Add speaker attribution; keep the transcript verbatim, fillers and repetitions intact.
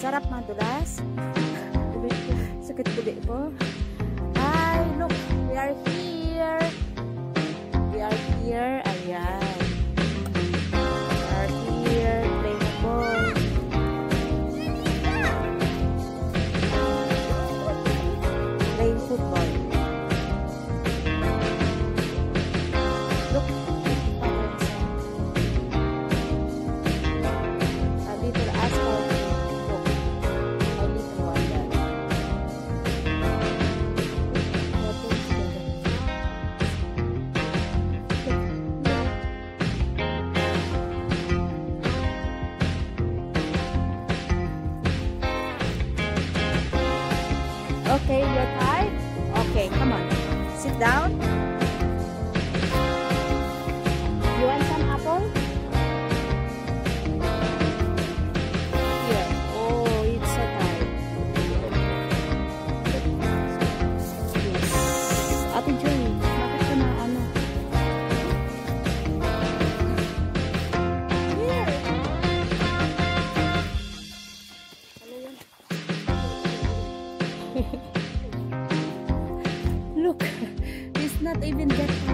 Speaker 1: Sarap madulas. Sakit budi po. Hi, look, we are here. We are here. Ayan. We are here playing ball. Playing football. Look. A little asphalt. Look. A little water. Okay, you're tired? Okay, come on. Sit down. You want some apple? Here. Oh, it's so tired. Yes. Ate Joy, bakit ka na ano? Here. Ano yun? Look, it's not even that